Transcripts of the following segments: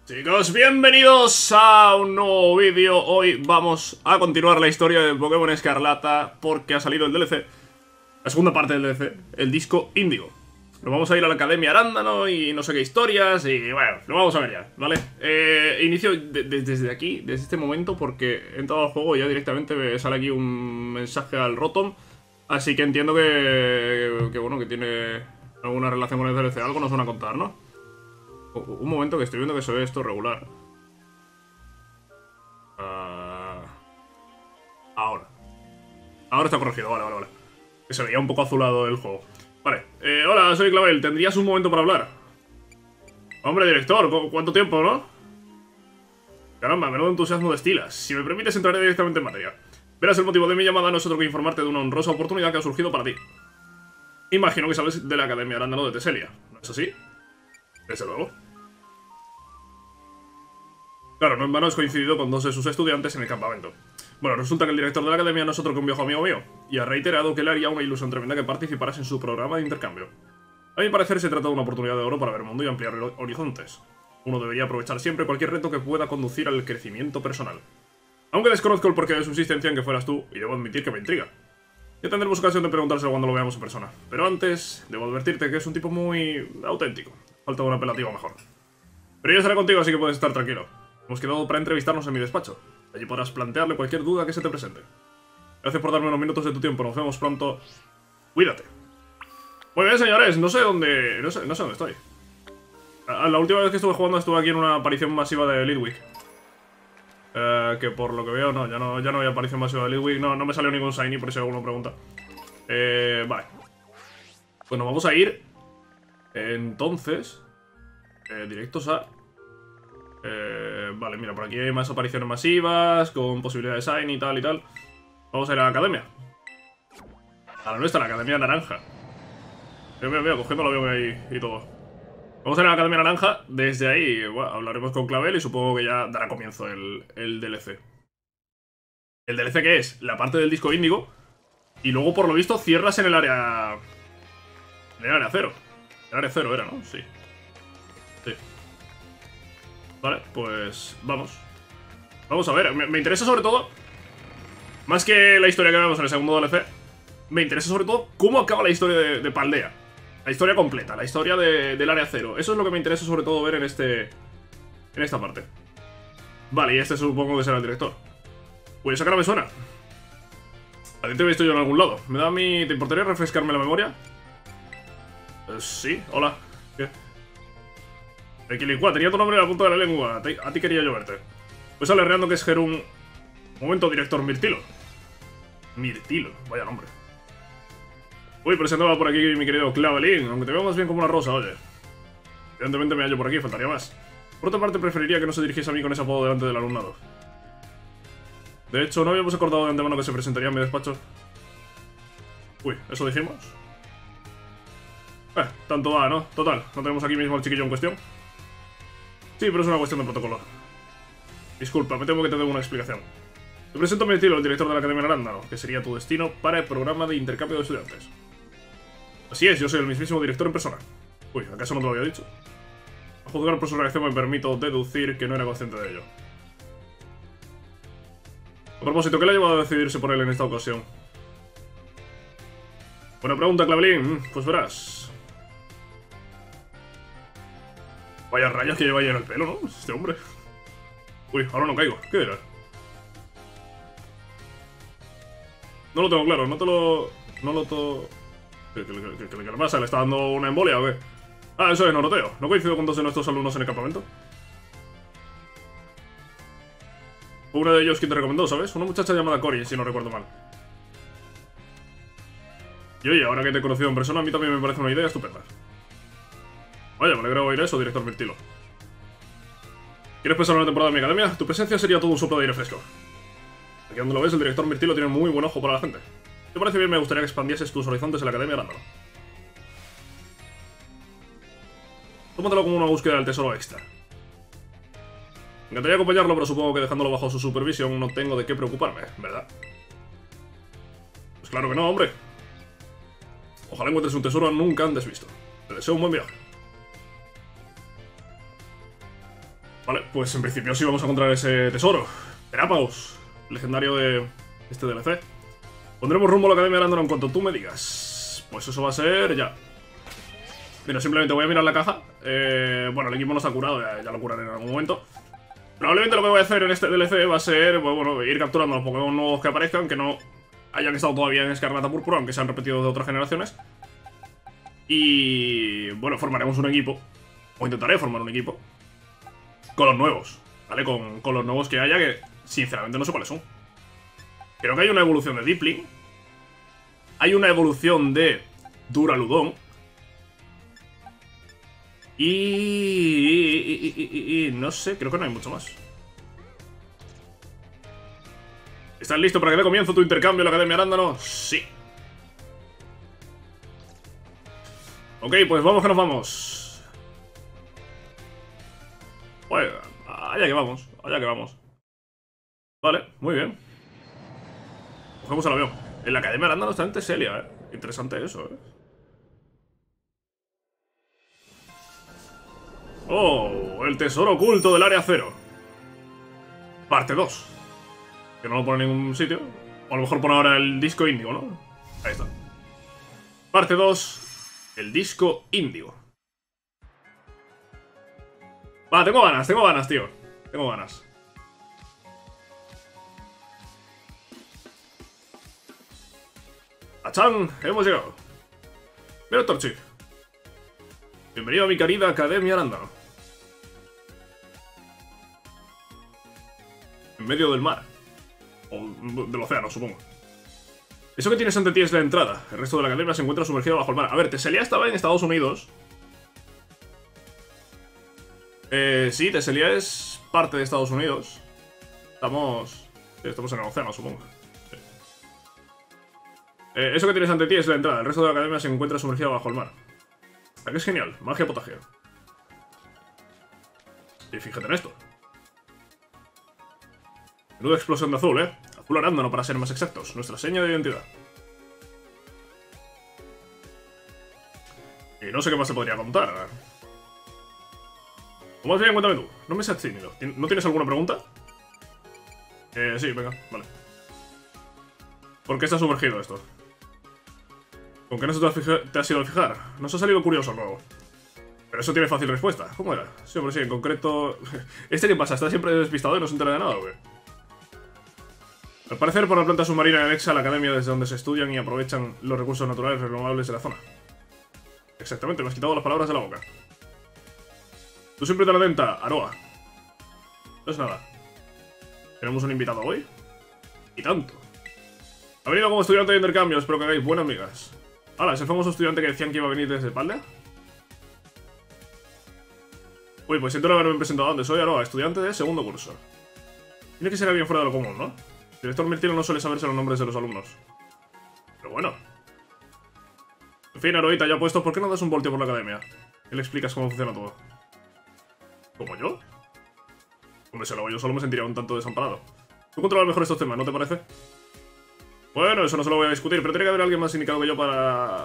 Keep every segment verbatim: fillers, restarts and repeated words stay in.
Chicos, bienvenidos a un nuevo vídeo. Hoy vamos a continuar la historia de Pokémon Escarlata porque ha salido el D L C, la segunda parte del D L C, el disco Índigo. Nos vamos a ir a la Academia Arándano y no sé qué historias y bueno, lo vamos a ver ya, ¿vale? Eh, inicio de, de, desde aquí, desde este momento, porque he entrado al juego y ya directamente me sale aquí un mensaje al Rotom. Así que entiendo que, que bueno, que tiene alguna relación con el D L C, algo nos van a contar, ¿no? Un momento, que estoy viendo que se ve esto regular. Uh... Ahora. Ahora está corregido, vale, vale, vale. Que se veía un poco azulado el juego. Vale, eh, hola, soy Clavel. ¿Tendrías un momento para hablar? Hombre, director, ¿cu ¿cuánto tiempo, no? Caramba, menudo entusiasmo destilas. Si me permites, entraré directamente en materia. Verás, el motivo de mi llamada no es otro que informarte de una honrosa oportunidad que ha surgido para ti. Imagino que sabes de la Academia Arándano de Teselia, ¿no es así? Desde luego. Claro, no en vano has coincidido con dos de sus estudiantes en el campamento. Bueno, resulta que el director de la academia no es otro que un viejo amigo mío, y ha reiterado que le haría una ilusión tremenda que participaras en su programa de intercambio. A mi parecer se trata de una oportunidad de oro para ver el mundo y ampliar horizontes. Uno debería aprovechar siempre cualquier reto que pueda conducir al crecimiento personal. Aunque desconozco el porqué de su insistencia en que fueras tú, y debo admitir que me intriga. Ya tendremos ocasión de preguntárselo cuando lo veamos en persona. Pero antes, debo advertirte que es un tipo muy auténtico. Falta un apelativo mejor. Pero yo estaré contigo, así que puedes estar tranquilo. Hemos quedado para entrevistarnos en mi despacho. Allí podrás plantearle cualquier duda que se te presente. Gracias por darme unos minutos de tu tiempo. Nos vemos pronto. Cuídate. Muy bien, señores. No sé dónde... No sé, no sé dónde estoy. La última vez que estuve jugando estuve aquí en una aparición masiva de Litwick. Eh, que por lo que veo, no, ya no, ya no hay aparición masiva de Litwick. No, no me salió ningún Shiny, por si alguno pregunta. Eh, vale. Pues nos vamos a ir... Entonces... Eh, directos a... Eh, vale, mira, por aquí hay más apariciones masivas, con posibilidades de Shiny y tal y tal. Vamos a ir a la academia. A la nuestra, la Academia Naranja. Mira, mira, mira, cogiendo el avión ahí y todo. Vamos a ir a la Academia Naranja. Desde ahí, bueno, hablaremos con Clavel y supongo que ya dará comienzo el, el D L C. ¿El D L C qué es? La parte del disco Índigo. Y luego, por lo visto, cierras en el área... En el área cero. El área cero era, ¿no? Sí. Sí. Vale, pues vamos. Vamos a ver, me, me interesa sobre todo, más que la historia que vemos en el segundo D L C, me interesa sobre todo cómo acaba la historia de, de Paldea. La historia completa, la historia de, del área cero. Eso es lo que me interesa sobre todo ver en este... En esta parte. Vale, y este supongo que será el director. Pues esa cara me suena. A ti te he visto yo en algún lado. ¿Me da a mí... ¿Te importaría refrescarme la memoria? Eh, sí, hola. ¿Qué? Equilicua, tenía tu nombre en la punta de la lengua. A ti, a ti quería yo verte. Pues alerreando que es Gerum. Momento, director Mirtilo. Mirtilo, vaya nombre. Uy, pero se andaba por aquí mi querido Clavelin. Aunque te veo más bien como una rosa, oye. Evidentemente me hallo por aquí, faltaría más. Por otra parte, preferiría que no se dirigiese a mí con ese apodo delante del alumnado. De hecho, ¿no habíamos acordado de antemano que se presentaría en mi despacho? Uy, ¿eso dijimos? Eh, tanto va, ¿no? Total, no tenemos aquí mismo al chiquillo en cuestión. Sí, pero es una cuestión de protocolo. Disculpa, me temo que te debo una explicación. Te presento a mi estilo, el director de la Academia Arándano, que sería tu destino para el programa de intercambio de estudiantes. Así es, yo soy el mismísimo director en persona. Uy, ¿acaso no te lo había dicho? A juzgar por su reacción me permito deducir que no era consciente de ello. A propósito, ¿qué le ha llevado a decidirse por él en esta ocasión? Buena pregunta, Clavelin. Pues verás. Vaya rayas que lleva ahí en el pelo, ¿no? Este hombre. Uy, ahora no caigo. ¿Qué era? No lo tengo claro, no te lo... No lo to... ¿Qué, qué, qué, qué, qué le pasa? ¿Le está dando una embolia o qué? Ah, eso es Noroteo. ¿No coincido con dos de nuestros alumnos en el campamento? Fue uno de ellos quien te recomendó, ¿sabes? Una muchacha llamada Cory, si no recuerdo mal. Y oye, ahora que te he conocido en persona, a mí también me parece una idea estupenda. Vaya, me alegro oír eso, director Mirtilo. ¿Quieres pasar una temporada en mi academia? Tu presencia sería todo un soplo de aire fresco. Aquí donde lo ves, el director Mirtilo tiene muy buen ojo para la gente. Si te parece bien, me gustaría que expandieses tus horizontes en la Academia Arándano. Tómatelo como una búsqueda del tesoro extra. Me encantaría acompañarlo, pero supongo que dejándolo bajo su supervisión no tengo de qué preocuparme, ¿verdad? Pues claro que no, hombre. Ojalá encuentres un tesoro nunca antes visto. Te deseo un buen viaje. Vale, pues en principio sí vamos a encontrar ese tesoro. Terápagos, legendario de este D L C. Pondremos rumbo a la Academia Arándano en cuanto tú me digas. Pues eso va a ser ya. Mira, simplemente voy a mirar la caja. eh, Bueno, el equipo no está curado, ya, ya lo curaré en algún momento. Probablemente lo que voy a hacer en este D L C va a ser, pues, bueno, ir capturando a los Pokémon nuevos que aparezcan, que no hayan estado todavía en Escarlata Púrpura, aunque se han repetido de otras generaciones. Y bueno, formaremos un equipo, o intentaré formar un equipo con los nuevos, ¿vale? Con, con los nuevos que haya, que sinceramente no sé cuáles son. Creo que hay una evolución de Deepling. Hay una evolución de Duraludon. Y, y, y, y, y no sé, creo que no hay mucho más. ¿Estás listo para que dé comienzo tu intercambio en la Academia Arándano? Sí. Ok, pues vamos que nos vamos. Pues, allá que vamos, allá que vamos. Vale, muy bien. Cogemos el avión. En la Academia Arándano está en Teselia, eh. Interesante eso, eh. Oh, el tesoro oculto del área cero. Parte dos. Que no lo pone en ningún sitio. O a lo mejor pone ahora el disco índigo, ¿no? Ahí está. Parte dos. El disco índigo. Va, tengo ganas, tengo ganas, tío. Tengo ganas. ¡Achán! Hemos llegado. Mira, Torchic. Bienvenido a mi querida Academia Arándano. En medio del mar. O del océano, supongo. Eso que tienes ante ti es la entrada. El resto de la academia se encuentra sumergido bajo el mar. A ver, Teselia estaba en Estados Unidos. Eh, sí, Teselia es parte de Estados Unidos. Estamos... Sí, estamos en el océano, supongo. Sí. Eh, eso que tienes ante ti es la entrada. El resto de la academia se encuentra sumergido bajo el mar. Aquí es genial. Magia potagia. Y fíjate en esto. Menuda explosión de azul, ¿eh? Azul arándano, para ser más exactos. Nuestra seña de identidad. Y no sé qué más te podría contar. O más bien, cuéntame tú. No me seas tímido. ¿No tienes alguna pregunta? Eh, sí, venga, vale. ¿Por qué está sumergido esto? ¿Con qué no se te, fija- te has ido a fijar? Nos ha salido curioso luego. Pero eso tiene fácil respuesta. ¿Cómo era? Sí, hombre, sí, en concreto... ¿Este qué pasa? ¿Está siempre despistado y no se entera de nada, güey? Al parecer, por la planta submarina anexa a la academia desde donde se estudian y aprovechan los recursos naturales renovables de la zona. Exactamente, me has quitado las palabras de la boca. Tú siempre tan atenta, Aroa. No es nada. ¿Tenemos un invitado hoy? Y tanto. Ha venido como estudiante de intercambio, espero que hagáis buenas amigas. Hola, ¿es el famoso estudiante que decían que iba a venir desde Paldea? Uy, pues siento no haberme presentado antes. Soy Aroa, estudiante de segundo curso. Tiene que ser alguien fuera de lo común, ¿no? El director Mirtilo no suele saberse los nombres de los alumnos. Pero bueno. En fin, Aroita, ya puesto, ¿por qué no das un volteo por la academia? ¿Qué le explicas cómo funciona todo? ¿Como yo? Hombre, si lo hago yo solo me sentiría un tanto desamparado. Tú controlas mejor estos temas, ¿no te parece? Bueno, eso no se lo voy a discutir, pero tiene que haber alguien más indicado que yo para...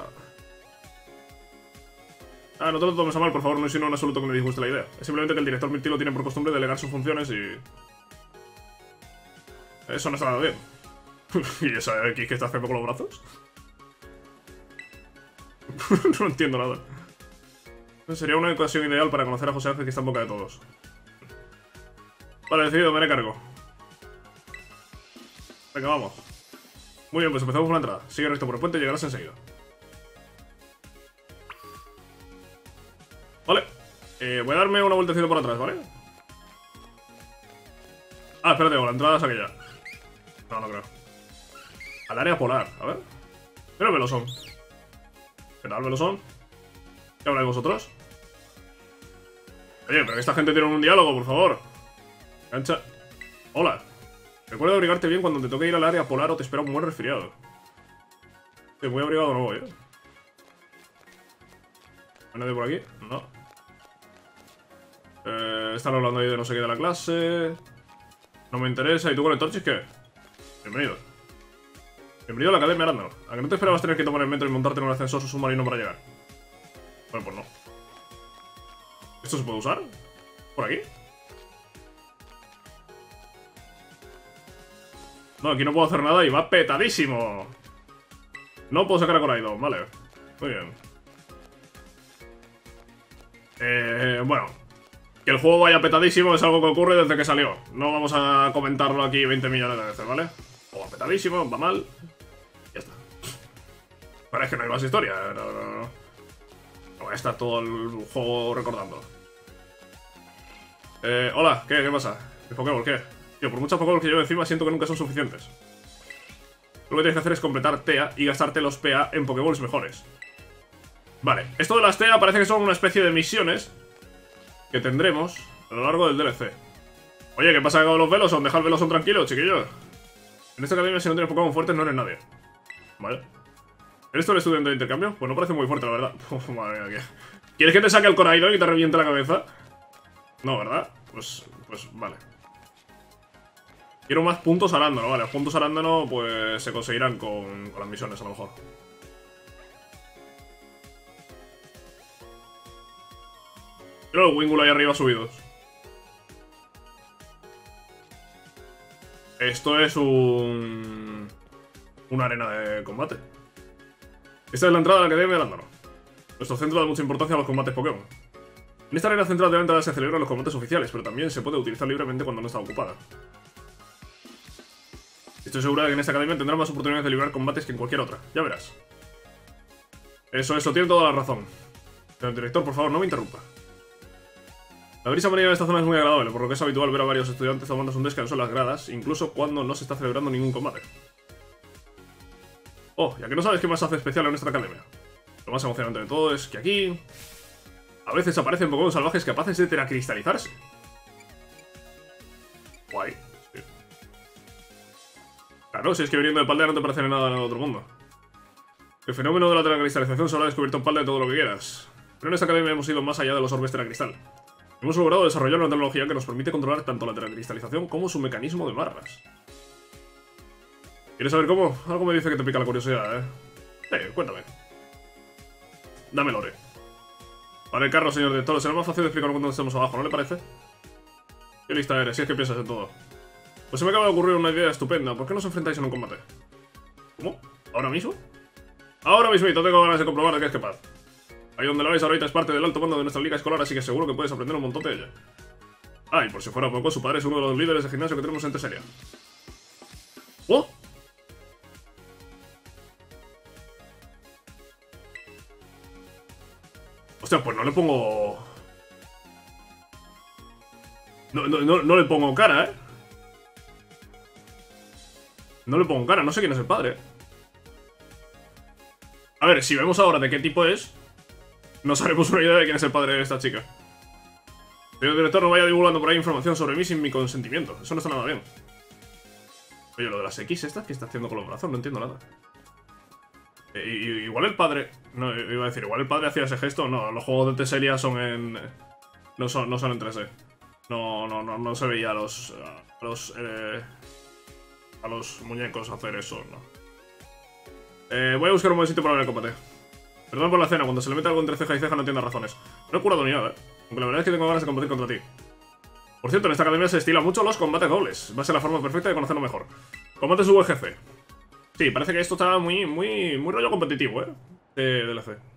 Ah, no te lo tomes a mal, por favor, no insinúo en absoluto que me disguste la idea. Es simplemente que el director Mirtilo tiene por costumbre delegar sus funciones y... Eso no está nada bien. ¿Y esa X que está haciendo con los brazos? No entiendo nada. Sería una ocasión ideal para conocer a José Ángel, que está en boca de todos. Vale, decidido, me haré cargo. Venga, vamos. Muy bien, pues empezamos por la entrada. Sigue recto por el puente y llegarás enseguida. Vale. Eh, voy a darme una vueltecita por atrás, ¿vale? Ah, espérate, la entrada es aquella. No, no creo. Al área polar, a ver. Pero Velosón. ¿Qué tal, Velosón? ¿Qué habláis vosotros? Oye, pero que esta gente tiene un diálogo, por favor. Cancha. Hola. Recuerda abrigarte bien cuando te toque ir al área polar o te espera un buen resfriado. Estoy muy abrigado, no voy, ¿eh? ¿Hay nadie por aquí? No. Eh, están hablando ahí de no sé qué de la clase. No me interesa. ¿Y tú con el Torchic qué? Bienvenido. Bienvenido a la Academia Arándano. ¿A que no te esperabas tener que tomar el metro y montarte en un ascensor submarino para llegar? Bueno, pues no. ¿Esto se puede usar? ¿Por aquí? No, aquí no puedo hacer nada y va petadísimo. No puedo sacar a Coraidon, vale. Muy bien. Eh, bueno. Que el juego vaya petadísimo es algo que ocurre desde que salió. No vamos a comentarlo aquí veinte millones de veces, ¿vale? O va petadísimo, va mal. Ya está. Pero es que no hay más historia. No, no, no. No voy a estar todo el juego recordando. Eh, hola, ¿qué? ¿Qué pasa? ¿Mis Pokémon qué? Tío, por muchas Pokémon que llevo encima siento que nunca son suficientes. Lo que tienes que hacer es completar T A y gastarte los P A en Pokéballs mejores. Vale, esto de las T A parece que son una especie de misiones que tendremos a lo largo del D L C. Oye, ¿qué pasa con los Veloson? Deja el Veloson tranquilo, chiquillo. En esta academia si no tienes Pokémon fuertes no eres nadie. Vale. ¿Eres tú el estudiante de intercambio? Pues no parece muy fuerte, la verdad. Oh, madre mía, ¿qué? ¿Quieres que te saque el Coraidon y te reviente la cabeza? No, ¿verdad? Pues, pues vale. Quiero más puntos arándano, vale. Los puntos arándano pues se conseguirán con, con las misiones a lo mejor. Quiero los Wingull ahí arriba subidos. Esto es un... una arena de combate. Esta es la entrada a la Academia de Arándano. Nuestro centro da mucha importancia a los combates Pokémon. En esta arena central de la entrada se celebran los combates oficiales, pero también se puede utilizar libremente cuando no está ocupada. Estoy segura de que en esta academia tendrás más oportunidades de librar combates que en cualquier otra. Ya verás. Eso, eso, tiene toda la razón. Señor director, por favor, no me interrumpa. La brisa marina de esta zona es muy agradable, por lo que es habitual ver a varios estudiantes tomándose un descanso en las gradas, incluso cuando no se está celebrando ningún combate. Oh, ya que no sabes qué más hace especial en nuestra academia. Lo más emocionante de todo es que aquí... a veces aparecen Pokémon salvajes capaces de teracristalizarse. Guay. Sí. Claro, si es que viniendo de Paldea no te parece nada en el otro mundo. El fenómeno de la teracristalización solo ha descubierto en Paldea todo lo que quieras. Pero en esta academia hemos ido más allá de los orbes teracristal. Hemos logrado desarrollar una tecnología que nos permite controlar tanto la teracristalización como su mecanismo de barras. ¿Quieres saber cómo? Algo me dice que te pica la curiosidad, ¿eh? Eh, cuéntame. Dame lore. Vale, carro, señor director. Será más fácil de explicar cuando estemos abajo, ¿no le parece? Qué lista eres, si es que piensas en todo. Pues se me acaba de ocurrir una idea estupenda. ¿Por qué no os enfrentáis en un combate? ¿Cómo? ¿Ahora mismo? Ahora mismito, tengo ganas de comprobar de qué es capaz. Ahí donde la veis ahorita es parte del alto mando de nuestra liga escolar, así que seguro que puedes aprender un montón de ella. Ah, y por si fuera poco, su padre es uno de los líderes de gimnasio que tenemos en Teselia. ¡Oh! Hostia, pues no le pongo... No, no, no, no le pongo cara, ¿eh? No le pongo cara, no sé quién es el padre. A ver, si vemos ahora de qué tipo es, nos haremos una idea de quién es el padre de esta chica. Señor director, no vaya divulgando por ahí información sobre mí sin mi consentimiento. Eso no está nada bien. Oye, lo de las X estas que está haciendo con los brazos, no entiendo nada. Eh, igual el padre... No, iba a decir, igual el padre hacía ese gesto. No, los juegos de Teselia son en... No son, no son en tres D. No, no, no, no se veía a los... A los... Eh, a los muñecos hacer eso, ¿no? Eh, voy a buscar un buen sitio para ver el combate. Perdón por la cena, cuando se le mete algo entre ceja y ceja no entiende razones. No he curado ni nada, ¿eh? Aunque la verdad es que tengo ganas de combatir contra ti. Por cierto, en esta academia se estila mucho los combates dobles. Va a ser la forma perfecta de conocerlo mejor. Combates U G C. Sí, parece que esto está muy, muy, muy rollo competitivo, ¿eh? De D L C.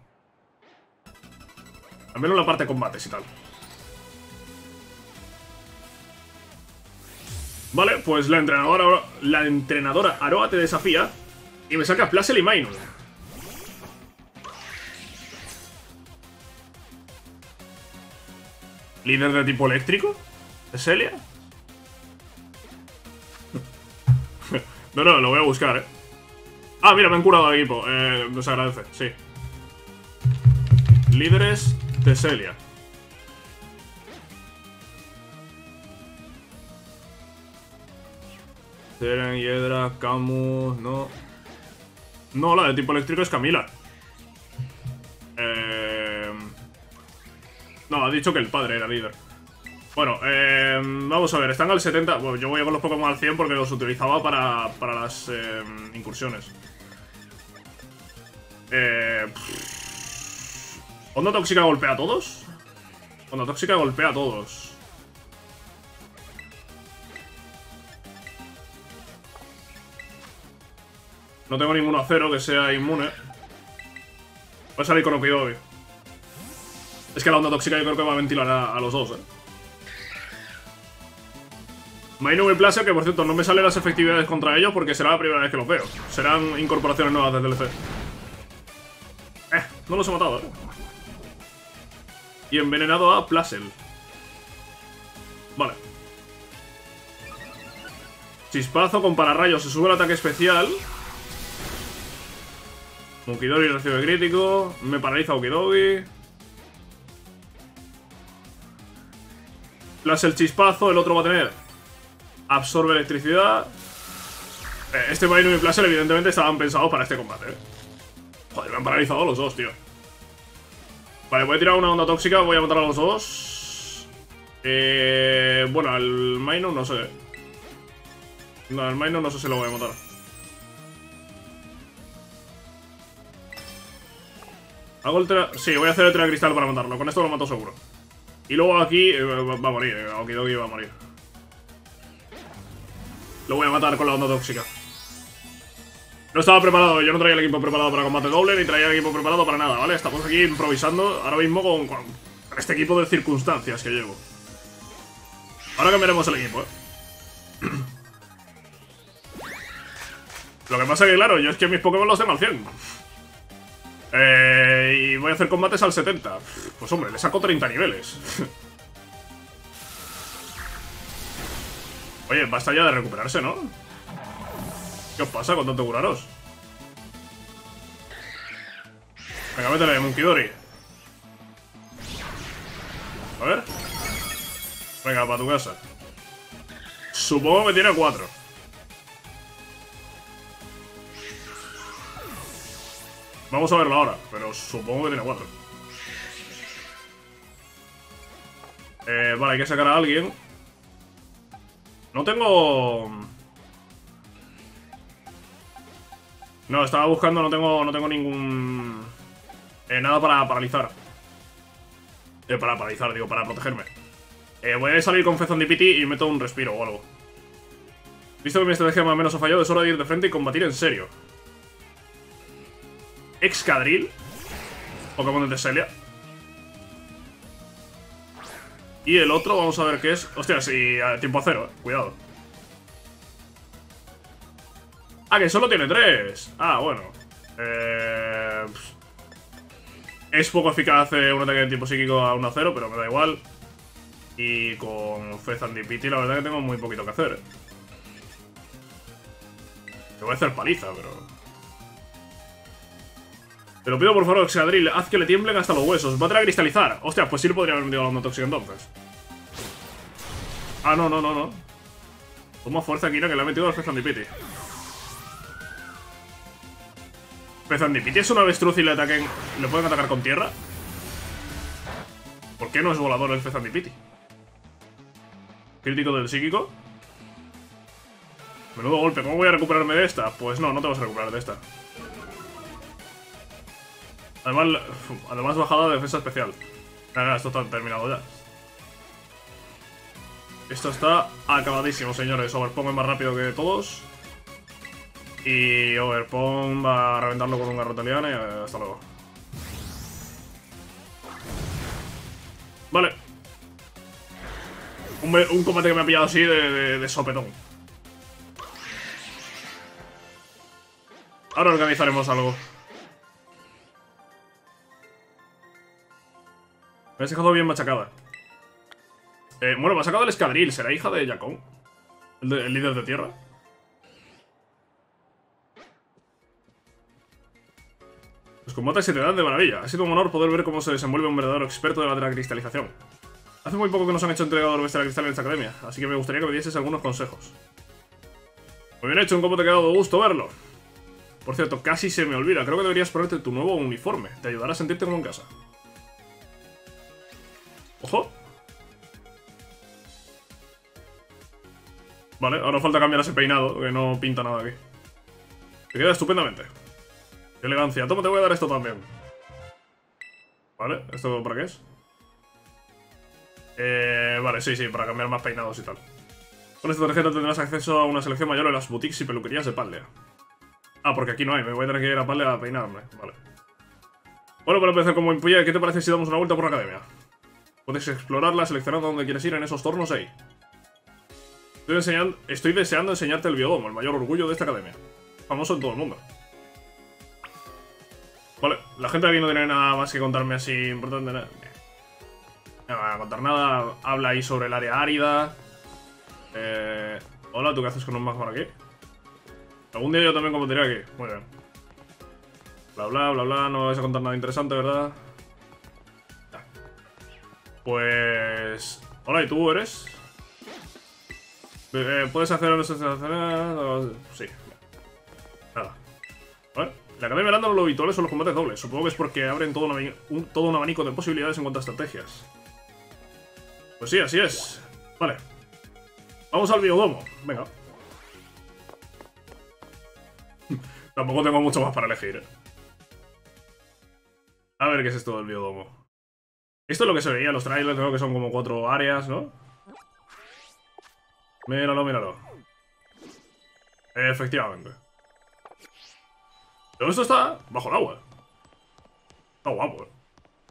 Al menos la parte de combates y tal. Vale, pues la entrenadora, la entrenadora Aroa te desafía y me saca Plasel y Minun. ¿Líder de tipo eléctrico? ¿Teselia? No, no, lo voy a buscar, eh. Ah, mira, me han curado al equipo. Eh, nos agradece, sí. Líderes Teselia. Teren, Hiedra, Camus, no. No, la de tipo eléctrico es Camila. Eh... No, ha dicho que el padre era líder. Bueno, eh, vamos a ver, están al setenta. Bueno, yo voy a con los Pokémon al cien porque los utilizaba para, para las eh, incursiones. Eh... ¿Onda tóxica golpea a todos? Onda tóxica golpea a todos. No tengo ninguno a cero que sea inmune. Voy a salir con Okidogi. Es que la onda tóxica yo creo que va a ventilar a, a los dos, eh. Minun y Placer, que por cierto no me salen las efectividades contra ellos porque será la primera vez que los veo. Serán incorporaciones nuevas del D L C. Eh, no los he matado, eh. Y envenenado a Placer. Vale. Chispazo con pararrayos. Se sube el ataque especial. Mukidori recibe crítico. Me paraliza Okidogi. Placer chispazo. El otro va a tener absorbe electricidad. eh, Este Minun y Placer evidentemente estaban pensados para este combate, eh. Joder, me han paralizado los dos, tío. Vale, voy a tirar una onda tóxica. Voy a matar a los dos. Eh, bueno, al Minun no sé. No, al Minun no sé si lo voy a matar. Hago el tera... Sí, voy a hacer el tera cristal para matarlo. Con esto lo mato seguro. Y luego aquí eh, va, va a morir. Eh, Okidogi va a morir. Lo voy a matar con la onda tóxica. No estaba preparado, yo no traía el equipo preparado para combate doble, ni traía el equipo preparado para nada, ¿vale? Estamos aquí improvisando ahora mismo con, con este equipo de circunstancias que llevo. Ahora cambiaremos el equipo, ¿eh? Lo que pasa es que, claro, yo es que mis Pokémon los tengo al cien. Eh, y voy a hacer combates al setenta. Pues hombre, le saco treinta niveles. Oye, basta ya de recuperarse, ¿no? ¿Qué os pasa con tanto curaros? Venga, métele, Mukidori. A ver. Venga, para tu casa. Supongo que tiene cuatro. Vamos a verlo ahora, pero supongo que tiene cuatro. Eh, vale, hay que sacar a alguien. No tengo... No, estaba buscando, no tengo, no tengo ningún... Eh, nada para paralizar. Eh, para paralizar, digo, para protegerme. Eh, voy a salir con Fezandipiti y meto un respiro o algo. Visto que mi estrategia más o menos ha fallado, es hora de ir de frente y combatir en serio. Excadrill. Pokémon de Teselia. Y el otro, vamos a ver qué es. Hostia, sí, a tiempo a cero, eh. Cuidado. Ah, que solo tiene tres. Ah, bueno. Eh... Es poco eficaz un ataque de tipo psíquico a uno a cero, pero me da igual. Y con Fezandipiti la verdad que tengo muy poquito que hacer. Te voy a hacer paliza, pero... Te lo pido por favor, Excadrill, haz que le tiemblen hasta los huesos. Va a traer a cristalizar. Hostia, pues sí le podría haber metido la onda tóxica entonces. Ah, no, no, no, no. Toma fuerza, Kira, que le ha metido al Fezandipiti. Fezandipiti es un avestruz y le ataquen. ¿Le pueden atacar con tierra? ¿Por qué no es volador el Fezandipiti? Crítico del psíquico. Menudo golpe, ¿cómo voy a recuperarme de esta? Pues no, no te vas a recuperar de esta. Además, además bajada de defensa especial. Nada, esto está terminado ya. Esto está acabadísimo, señores. Overpong es más rápido que todos. Y Overpong va a reventarlo con un garroteliano y hasta luego. Vale. Un, un combate que me ha pillado así de, de, de sopetón. Ahora organizaremos algo. Me has dejado bien machacada. Eh, bueno, me ha sacado el Excadrill. ¿Será hija de Yakon? ¿El, de, el líder de tierra? Los combates se te dan de maravilla. Ha sido un honor poder ver cómo se desenvuelve un verdadero experto de la teracristalización. Hace muy poco que nos han hecho entregador de cristal en esta academia, así que me gustaría que me dieses algunos consejos. Muy bien hecho, un combate que ha dado gusto verlo. Por cierto, casi se me olvida. Creo que deberías ponerte tu nuevo uniforme. Te ayudará a sentirte como en casa. ¡Ojo! Vale, ahora falta cambiar ese peinado, que no pinta nada aquí. Te queda estupendamente. ¡Qué elegancia! Toma, te voy a dar esto también. Vale, ¿esto para qué es? Eh, vale, sí, sí, para cambiar más peinados y tal. Con esta tarjeta tendrás acceso a una selección mayor en las boutiques y peluquerías de Paldea. Ah, porque aquí no hay, me voy a tener que ir a Pale a peinarme, vale. Bueno, para empezar como empuña, ¿qué te parece si damos una vuelta por la academia? Puedes explorarla seleccionando dónde quieres ir en esos tornos ahí. Estoy, enseñando, estoy deseando enseñarte el biodomo, el mayor orgullo de esta academia. Famoso en todo el mundo. Vale, la gente aquí no tiene nada más que contarme así importante. No me van a contar nada. Habla ahí sobre el área árida. Eh, hola, ¿tú qué haces con un magma aquí? Algún día yo también combatiré aquí. Muy bien. Bla, bla, bla, bla. No me vais a contar nada interesante, ¿verdad? Ya. Pues... Hola, ¿y tú eres? Eh, ¿Puedes hacer una sensación? Sí. Nada. Vale. La Academia Aranda lo habitual son los combates dobles. Supongo que es porque abren todo un, un, todo un abanico de posibilidades en cuanto a estrategias. Pues sí, así es. Vale. Vamos al biodomo. Venga. Tampoco tengo mucho más para elegir, ¿eh? A ver qué es esto del biodomo. Esto es lo que se veía en los trailers, creo que son como cuatro áreas, ¿no? Míralo, míralo. Efectivamente. Todo esto está bajo el agua. Está guapo, ¿eh?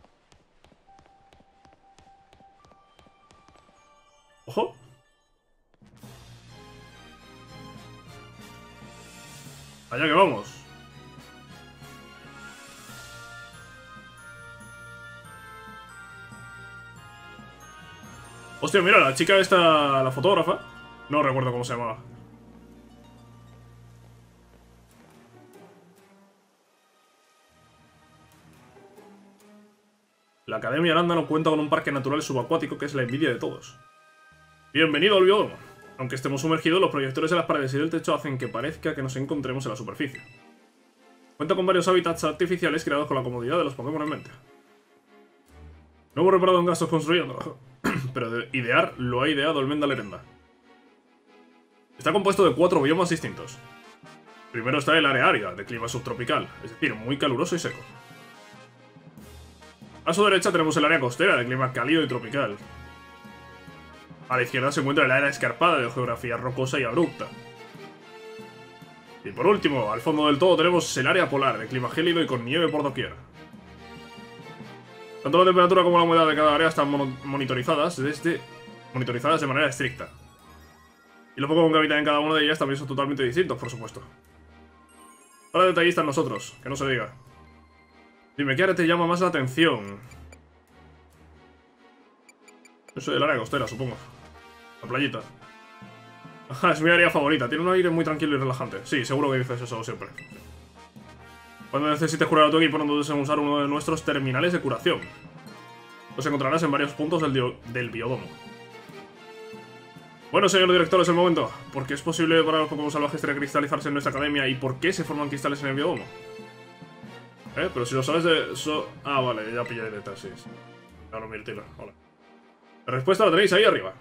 Ojo. Allá que vamos. Hostia, mira, la chica esta, la fotógrafa. No recuerdo cómo se llamaba. La Academia Aranda no cuenta con un parque natural subacuático que es la envidia de todos. Bienvenido al biodomo. Aunque estemos sumergidos, los proyectores de las paredes y del techo hacen que parezca que nos encontremos en la superficie. Cuenta con varios hábitats artificiales creados con la comodidad de los Pokémon en mente. No hemos reparado en gastos construyendo, pero de idear lo ha ideado el Menda Lerenda. Está compuesto de cuatro biomas distintos. Primero está el área árida, de clima subtropical, es decir, muy caluroso y seco. A su derecha tenemos el área costera, de clima cálido y tropical. A la izquierda se encuentra el área escarpada, de geografía rocosa y abrupta. Y por último, al fondo del todo tenemos el área polar, de clima gélido y con nieve por doquier. Tanto la temperatura como la humedad de cada área están monitorizadas desde monitorizadas de manera estricta. Y los Pokémon que habitan en cada una de ellas también son totalmente distintos, por supuesto. Para detallistas nosotros, que no se diga. Dime, ¿qué área te llama más la atención? Eso es el área costera, supongo. La playita. Ajá, es mi área favorita. Tiene un aire muy tranquilo y relajante. Sí, seguro que dices eso siempre. Cuando necesites curar a tu equipo, no dudes en usar uno de nuestros terminales de curación. Los encontrarás en varios puntos del, del biodomo. Bueno, señor director, es el momento. ¿Por qué es posible para los Pokémon salvajes recristalizarse en nuestra academia y por qué se forman cristales en el biodomo? ¿Eh? Pero si lo sabes de eso... Ah, vale, ya pillé de sí. Ahora Mirtila, hola. La respuesta la tenéis ahí arriba.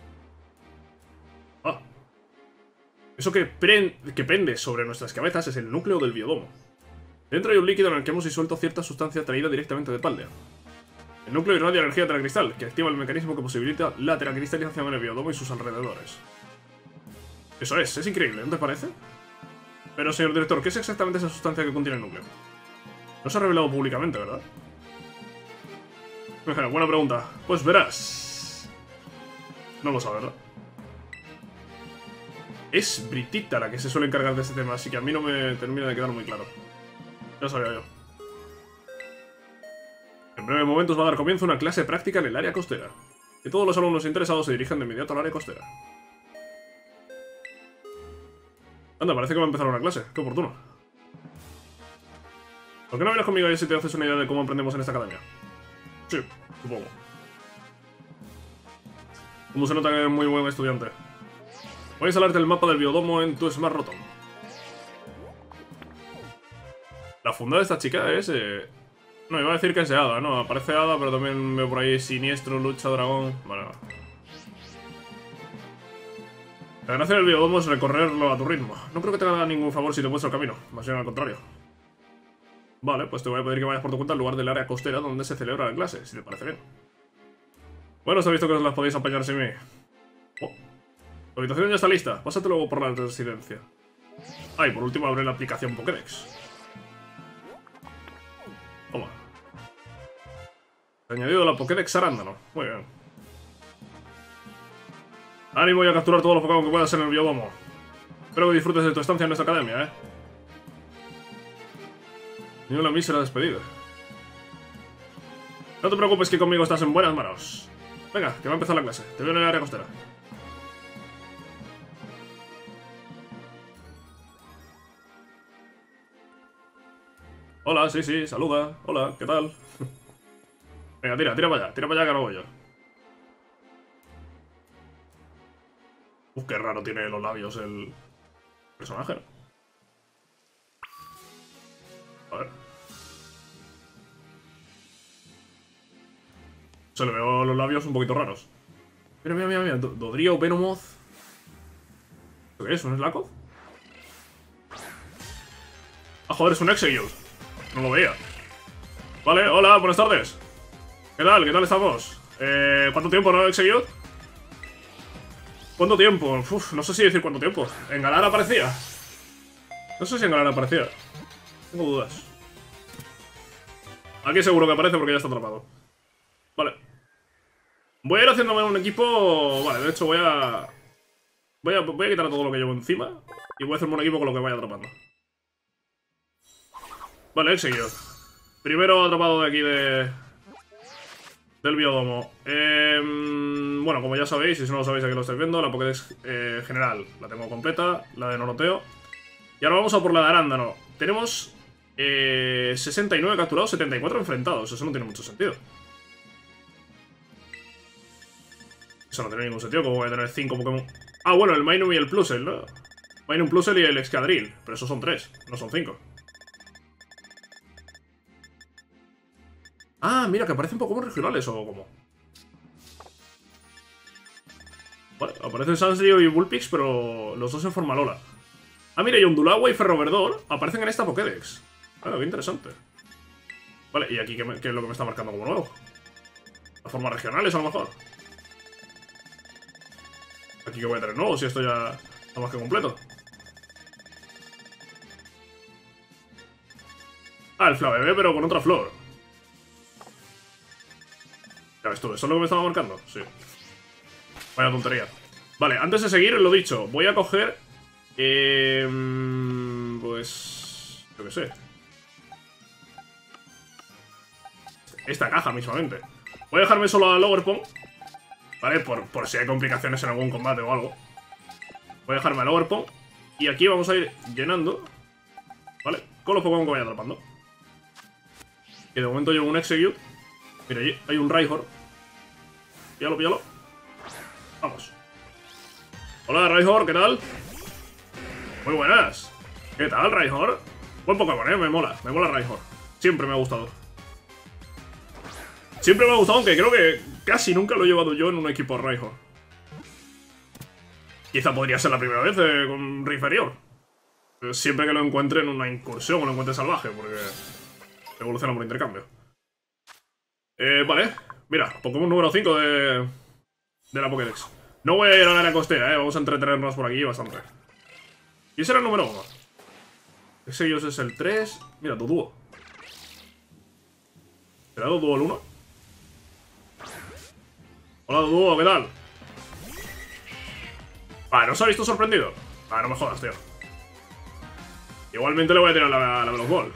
Ah. Eso que, que pende sobre nuestras cabezas es el núcleo del biodomo. Dentro hay un líquido en el que hemos disuelto cierta sustancia traída directamente de Paldea. El núcleo irradia energía teracristal, que activa el mecanismo que posibilita la teracristalización en el biodomo y sus alrededores. Eso es, es increíble, ¿no te parece? Pero, señor director, ¿qué es exactamente esa sustancia que contiene el núcleo? No se ha revelado públicamente, ¿verdad? Buena pregunta. Pues verás. No lo sabe, ¿verdad? Es Britita la que se suele encargar de este tema, así que a mí no me termina de quedar muy claro. Ya sabía yo. En breve momentos va a dar comienzo una clase práctica en el área costera. Que todos los alumnos interesados se dirijan de inmediato al área costera. Anda, parece que va a empezar una clase. Qué oportuno. ¿Por qué no vienes conmigo y si te haces una idea de cómo aprendemos en esta academia? Sí, supongo. Como se nota que eres muy buen estudiante. Voy a instalarte el mapa del biodomo en tu Smart Rotom. La funda de esta chica es... Eh... No, iba a decir que es de Hada, ¿no? Aparece Hada, pero también veo por ahí Siniestro, Lucha, Dragón... Vale, vale. La gracia del biodomo es recorrerlo a tu ritmo. No creo que te haga ningún favor si te muestro el camino. Más bien al contrario. Vale, pues te voy a pedir que vayas por tu cuenta al lugar del área costera donde se celebra la clase, si te parece bien. Bueno, os he visto que os las podéis apañar sin mí. Oh. Tu habitación ya está lista. Pásate luego por la residencia. Ah, y por último abre la aplicación Pokédex. Toma. He añadido la Pokédex Arándano. Muy bien. Ánimo, voy a capturar todos los Pokémon que puedas en el biodomo. Espero que disfrutes de tu estancia en nuestra academia, eh. Ni una mísera despedida. No te preocupes que conmigo estás en buenas manos. Venga, que va a empezar la clase. Te veo en el área costera. Hola, sí, sí, saluda. Hola, ¿qué tal? Venga, tira, tira para allá, tira para allá que no voy yo. Uf, qué raro tiene los labios el personaje, ¿no? A ver. Se le veo los labios un poquito raros. Mira, mira, mira, mira. Dodrio, Venomoth. ¿Qué es? ¿Un Slakoth? Ah, joder, es un Exeggutor. No lo veía. Vale, hola, buenas tardes. ¿Qué tal? ¿Qué tal estamos? Eh, ¿cuánto tiempo, no, Exeggutor? ¿Cuánto tiempo? Uf, no sé si decir cuánto tiempo. ¿En Galar aparecía? No sé si en Galar aparecía. Tengo dudas. Aquí seguro que aparece porque ya está atrapado. Vale. Voy a ir haciéndome un equipo... Vale, de hecho voy a... Voy a, voy a quitar todo lo que llevo encima. Y voy a hacerme un equipo con lo que vaya atrapando. Vale, Exeggutor. Primero atrapado de aquí de... Del biodomo. Eh, bueno, como ya sabéis, y si no lo sabéis aquí lo estáis viendo, la Pokédex eh, general la tengo completa, la de Noroteo. Y ahora vamos a por la de Arándano. Tenemos eh, sesenta y nueve capturados, setenta y cuatro enfrentados. Eso no tiene mucho sentido. Eso no tiene ningún sentido, como voy a tener cinco Pokémon. Ah, bueno, el Minun y el Plusle, ¿no? Minun, Plusle y el Excadrill. Pero esos son tres, no son cinco. Ah, mira, que aparecen Pokémon regionales o cómo. Vale, aparecen Sansrio y Bullpix, pero los dos en forma Lola. Ah, mira, y Ondulagua y Ferroverdor aparecen en esta Pokédex. Bueno, qué interesante. Vale, y aquí, ¿qué, me, qué es lo que me está marcando como nuevo? Las formas regionales, a lo mejor. Aquí que voy a tener nuevo, si esto ya está más que completo. Ah, el Flabébé, pero con otra flor. Ya ves tú, ¿eso es lo que me estaba marcando? Sí. Vaya tontería. Vale, antes de seguir, lo dicho, voy a coger... Eh, pues... Yo qué sé. Esta caja mismamente. Voy a dejarme solo a Lowerpong. Vale, por, por si hay complicaciones en algún combate o algo. Voy a dejarme a Lowerpong. Y aquí vamos a ir llenando. Vale, con los Pokémon que vaya atrapando. Y de momento llevo un Exeggutor. Mira, allí hay un Rhyhorn. Píllalo, píllalo. Vamos. Hola, Rhyhorn, ¿qué tal? Muy buenas. ¿Qué tal, Rhyhorn? Buen Pokémon, eh, me mola. Me mola Rhyhorn. Siempre me ha gustado. Siempre me ha gustado, aunque creo que casi nunca lo he llevado yo en un equipo Rhyhorn. Quizá podría ser la primera vez eh, con Rhyhorn. Siempre que lo encuentre en una incursión o lo encuentre salvaje, porque evoluciona por intercambio. Eh, vale. Mira, Pokémon número cinco de, de la Pokédex. No voy a ir a la área costera, eh. Vamos a entretenernos por aquí bastante. ¿Y ese era el número uno? Ese ellos es el tres. Mira, Doduo. ¿Será Doduo el uno? Hola, Doduo, ¿qué tal? Ah, ¿no os ha visto sorprendido? Ah, no me jodas, tío. Igualmente le voy a tirar la, la Veloz Ball.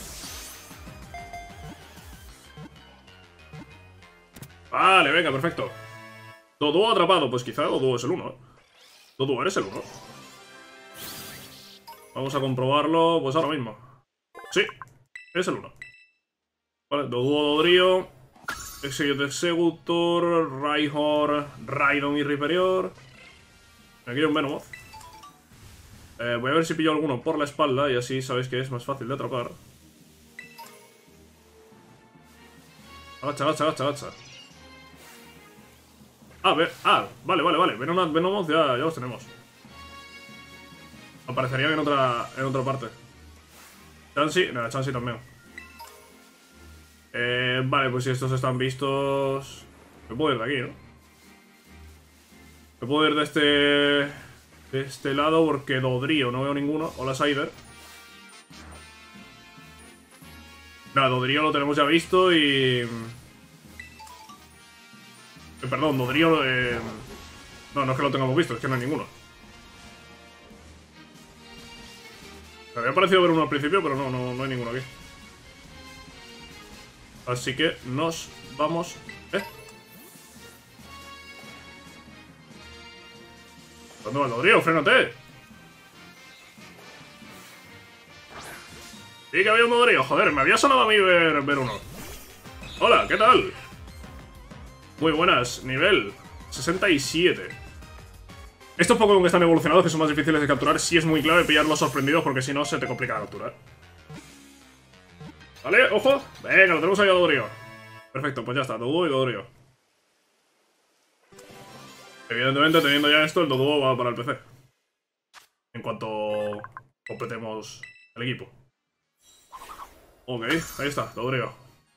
Vale, venga, perfecto. Doduo atrapado, pues quizá Doduo es el uno, ¿eh? Doduo, eres el uno. Vamos a comprobarlo, pues ahora mismo. Sí, es el uno. Vale, Doduo, Dodrio, Exeggutor, Exeggutor, Rhyhorn, Raidon y Rhyperior. Aquí hay un Venomoth. Eh, voy a ver si pillo alguno por la espalda y así sabéis que es más fácil de atrapar. Agacha, agacha, agacha, agacha. Ah, ve, ah, vale, vale, vale. Venomoth, Venomoth ya, ya los tenemos. Aparecerían en otra, en otra parte. Chansey, no, Chansey también. Eh, vale, pues si estos están vistos... Me puedo ir de aquí, ¿no? Me puedo ir de este... De este lado, porque Dodrio no veo ninguno. Hola, Sider. Nada, Dodrio lo tenemos ya visto y... Eh, perdón, Dodrio... Eh... No, no es que lo tengamos visto, es que no hay ninguno. Me había parecido ver uno al principio, pero no, no, no hay ninguno aquí. Así que nos vamos... ¿Eh? ¿Dónde va el Dodrio? ¡Frénate! Sí que había un Dodrio, joder, me había sonado a mí ver, ver uno. Hola, ¿qué tal? Muy buenas, nivel sesenta y siete. Estos Pokémon que están evolucionados, que son más difíciles de capturar, sí es muy clave pillarlos sorprendidos, porque si no se te complica la captura. ¿Vale? ¡Ojo! Venga, lo tenemos ahí a Dodrio. Perfecto, pues ya está, Doduo y Dodrio. Evidentemente, teniendo ya esto, el Doduo va para el P C. En cuanto completemos el equipo. Ok, ahí está, Dodrio.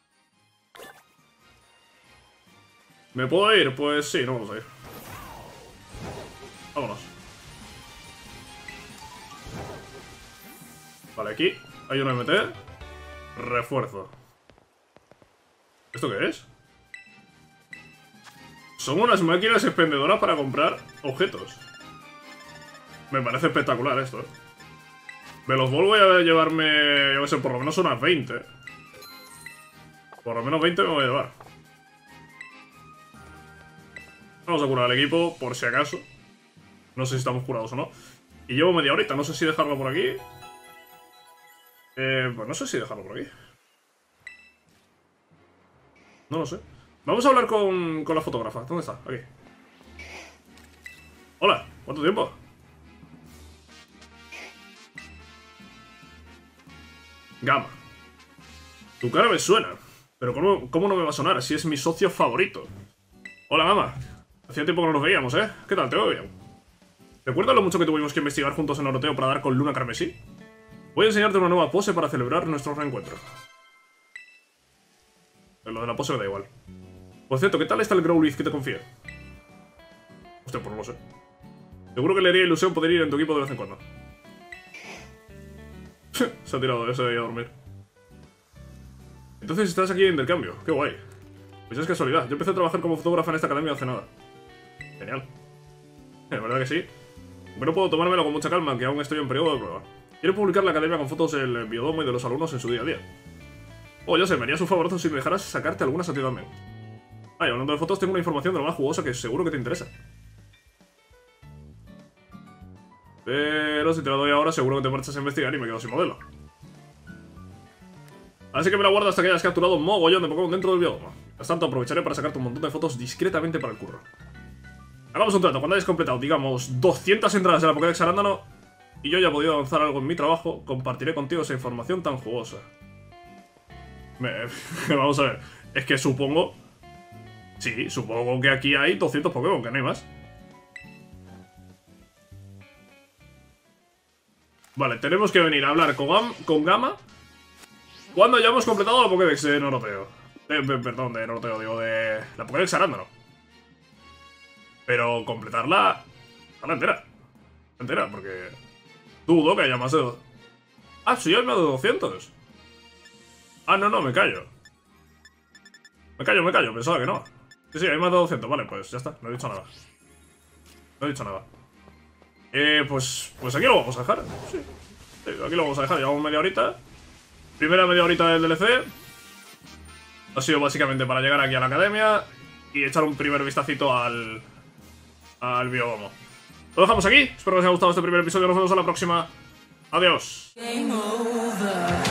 ¿Me puedo ir? Pues sí, no vamos a ir. Vámonos. Vale, aquí hay un M T. Refuerzo. ¿Esto qué es? Son unas máquinas expendedoras para comprar objetos. Me parece espectacular esto, ¿eh? Me los vuelvo a llevarme, yo qué sé, por lo menos unas veinte. Por lo menos veinte me voy a llevar. Vamos a curar al equipo, por si acaso. No sé si estamos curados o no. Y llevo media horita, no sé si dejarlo por aquí. Eh, pues no sé si dejarlo por aquí. No lo sé. Vamos a hablar con, con la fotógrafa. ¿Dónde está? Aquí. Hola, ¿cuánto tiempo? Gama. Tu cara me suena. Pero ¿cómo, cómo no me va a sonar si es mi socio favorito? Hola, Gama. Hacía tiempo que no nos veíamos, ¿eh? ¿Qué tal? ¿Te veo bien? ¿Recuerdas lo mucho que tuvimos que investigar juntos en Oroteo para dar con Luna Carmesí? Voy a enseñarte una nueva pose para celebrar nuestro reencuentro. Lo de la pose me da igual. Por cierto, ¿qué tal está el Growlithe que te confié? Hostia, pues no lo sé. Seguro que le haría ilusión poder ir en tu equipo de vez en cuando. Se ha tirado, ya se veía a dormir. Entonces estás aquí de intercambio, qué guay. Pues es casualidad, yo empecé a trabajar como fotógrafa en esta academia hace nada. Genial. La verdad que sí. Pero puedo tomármelo con mucha calma, que aún estoy en periodo de prueba. Quiero publicar la academia con fotos del biodomo y de los alumnos en su día a día. Oh, ya sé, me harías un favoroso si me dejaras sacarte algunas a ti también. Ah, y hablando de fotos, tengo una información de lo más jugosa que seguro que te interesa. Pero si te la doy ahora, seguro que te marchas a investigar y me quedo sin modelo. Así que me la guardo hasta que hayas capturado un mogollón de Pokémon dentro del biodomo. Mientras tanto, aprovecharé para sacarte un montón de fotos discretamente para el curro. Hagamos un trato, cuando hayas completado, digamos, doscientas entradas de la Pokédex Arándano y yo haya podido avanzar algo en mi trabajo, compartiré contigo esa información tan jugosa. Me... Vamos a ver, es que supongo... Sí, supongo que aquí hay doscientos Pokémon, que no hay más. Vale, tenemos que venir a hablar con, Gam con Gama cuando hayamos completado la Pokédex de Noroteo. Eh, perdón, de Noroteo, digo, de la Pokédex Arándano. Pero completarla a la entera. Entera, porque dudo que haya más de... dos. Ah, sí, hay más de doscientos. Ah, no, no, me callo. Me callo, me callo, pensaba que no. Sí, sí, hay más de doscientos, vale, pues ya está, no he dicho nada. No he dicho nada. Eh, pues, pues aquí lo vamos a dejar. Sí, sí, aquí lo vamos a dejar, llevamos media horita. Primera media horita del D L C ha sido básicamente para llegar aquí a la academia y echar un primer vistacito al... al biodomo. Lo dejamos aquí, espero que os haya gustado este primer episodio, nos vemos en la próxima. Adiós.